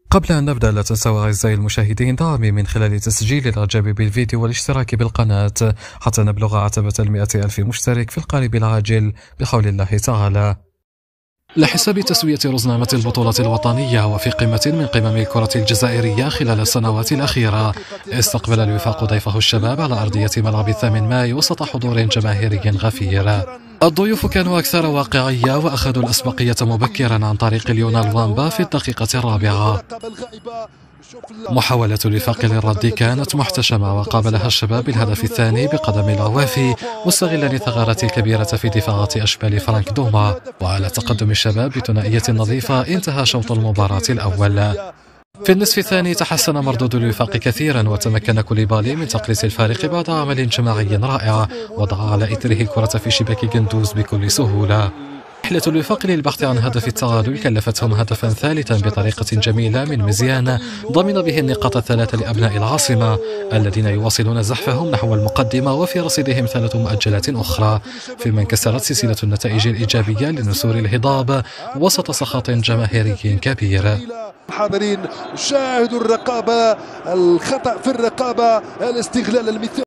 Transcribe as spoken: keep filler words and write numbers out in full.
قبل أن نبدأ لا تنسوا أعزائي المشاهدين دعمي من خلال تسجيل الإعجاب بالفيديو والاشتراك بالقناة حتى نبلغ عتبة المئة ألف مشترك في القريب العاجل بحول الله تعالى. لحساب تسوية رزنامة البطولة الوطنية وفي قمة من قمم الكرة الجزائرية خلال السنوات الأخيرة، استقبل الوفاق ضيفه الشباب على أرضية ملعب الثامن ماي وسط حضور جماهيري غفير. الضيوف كانوا أكثر واقعية وأخذوا الأسبقية مبكرا عن طريق ليونال وامبا في الدقيقة الرابعة. محاولة الوفاق للرد كانت محتشمة وقابلها الشباب بالهدف الثاني بقدم العوافي مستغلا الثغرات الكبيرة في دفاعات أشبال فرانك دوما. وعلى تقدم الشباب بثنائية نظيفة انتهى شوط المباراة الأول. في النصف الثاني تحسن مردود الوفاق كثيرا وتمكن كوليبالي من تقليص الفارق بعد عمل جماعي رائع وضع على إثره الكرة في شباك جندوز بكل سهولة. رحلة الوفاق للبحث عن هدف التعادل كلفتهم هدفا ثالثا بطريقة جميلة من مزيان ضمن به النقاط الثلاثة لأبناء العاصمة الذين يواصلون زحفهم نحو المقدمة وفي رصيدهم ثلاث مؤجلات أخرى، فيما انكسرت سلسلة النتائج الإيجابية لنسور الهضاب وسط سخط جماهيري كبير. حاضرين شاهدوا الرقابة، الخطأ في الرقابة، الاستغلال المثالي.